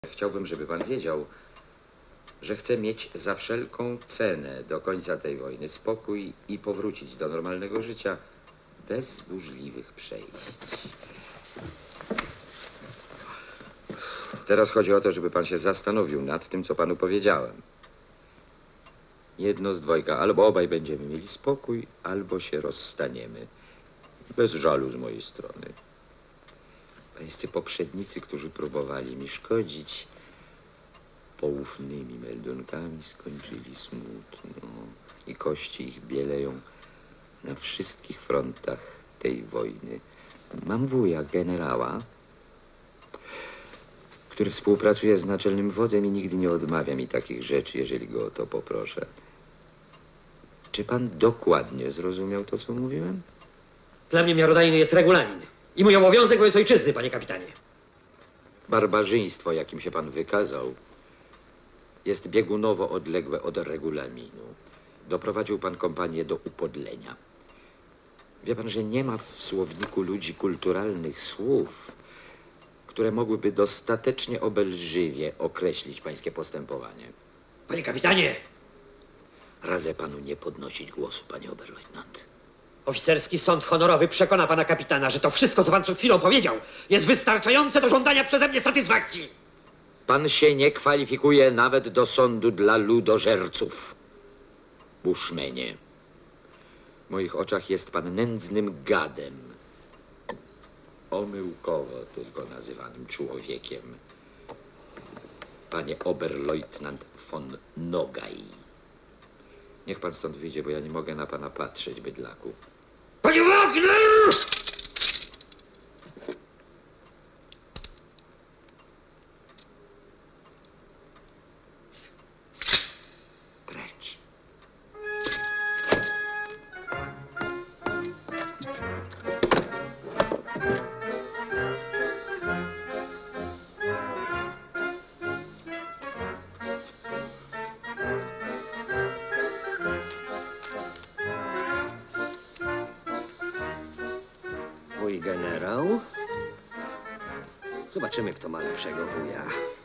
Chciałbym, żeby pan wiedział, że chcę mieć za wszelką cenę do końca tej wojny spokój i powrócić do normalnego życia bez burzliwych przejść. Teraz chodzi o to, żeby pan się zastanowił nad tym, co panu powiedziałem. Jedno z dwojga, albo obaj będziemy mieli spokój, albo się rozstaniemy. Bez żalu z mojej strony. Pańscy poprzednicy, którzy próbowali mi szkodzić, poufnymi meldunkami skończyli smutno i kości ich bieleją na wszystkich frontach tej wojny. Mam wuja, generała, który współpracuje z naczelnym wodzem i nigdy nie odmawia mi takich rzeczy, jeżeli go o to poproszę. Czy pan dokładnie zrozumiał to, co mówiłem? Dla mnie miarodajny jest regulamin. I mój obowiązek wobec ojczyzny, panie kapitanie. Barbarzyństwo, jakim się pan wykazał, jest biegunowo odległe od regulaminu. Doprowadził pan kompanię do upodlenia. Wie pan, że nie ma w słowniku ludzi kulturalnych słów, które mogłyby dostatecznie obelżywie określić pańskie postępowanie. Panie kapitanie! Radzę panu nie podnosić głosu, panie oberleutnant. Oficerski sąd honorowy przekona pana kapitana, że to wszystko, co pan przed chwilą powiedział, jest wystarczające do żądania przeze mnie satysfakcji. Pan się nie kwalifikuje nawet do sądu dla ludożerców. Bushmanie. W moich oczach jest pan nędznym gadem. Omyłkowo tylko nazywanym człowiekiem. Panie Oberleutnant von Nogaj. Niech pan stąd wyjdzie, bo ja nie mogę na pana patrzeć, bydlaku. Panie Wagner! Precz. Mój generał? Zobaczymy, kto ma lepszego wuja.